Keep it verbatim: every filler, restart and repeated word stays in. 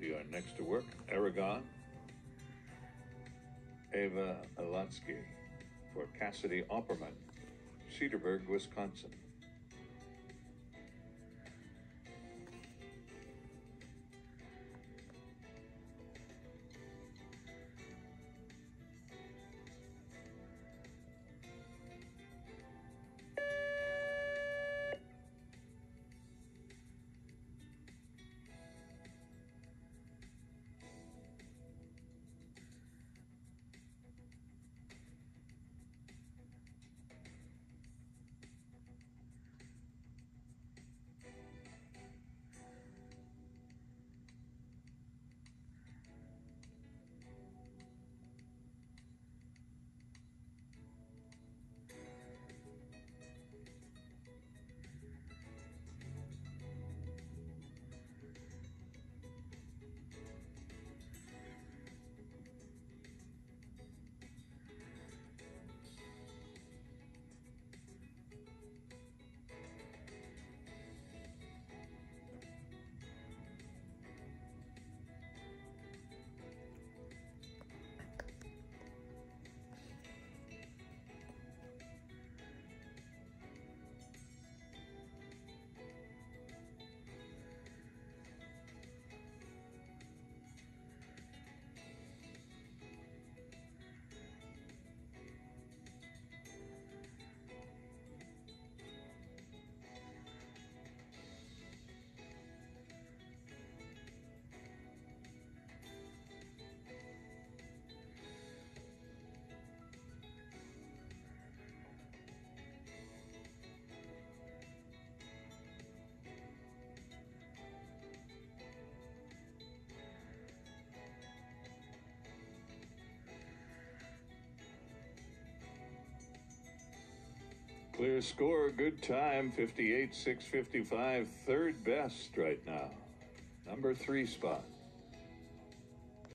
The uh, next to work, Aragon, Ava Alatsky for Cassidy Opperman, Cedarburg, Wisconsin. Clear score, good time, fifty-eight six fifty-five, third best right now. Number three spot.